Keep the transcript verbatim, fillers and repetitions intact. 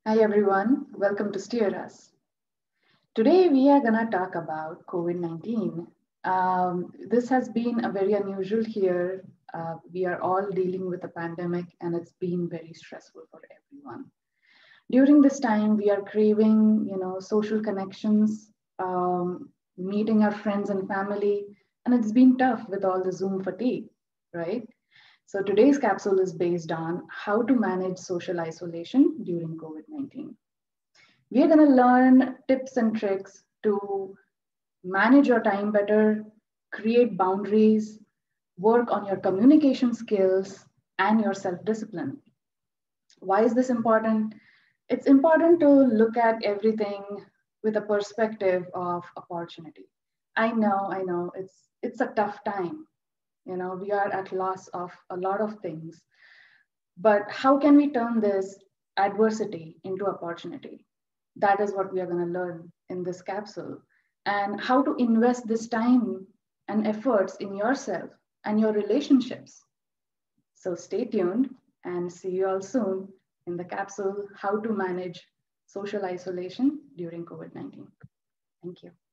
Hi everyone, welcome to Steer Us. Today we are going to talk about COVID nineteen. Um, this has been a very unusual year. Uh, we are all dealing with a pandemic and it's been very stressful for everyone. During this time, we are craving, you know, social connections, um, meeting our friends and family, and it's been tough with all the Zoom fatigue, right? So today's capsule is based on how to manage social isolation during COVID nineteen. We're going to learn tips and tricks to manage your time better, create boundaries, work on your communication skills, and your self discipline. Why is this important? It's important to look at everything with a perspective of opportunity. I know, I know, it's it's a tough time. You know, we are at loss of a lot of things. But how can we turn this adversity into opportunity? That is what we are going to learn in this capsule. And how to invest this time and efforts in yourself and your relationships. So stay tuned and see you all soon in the capsule How to Manage Social Isolation During COVID nineteen. Thank you.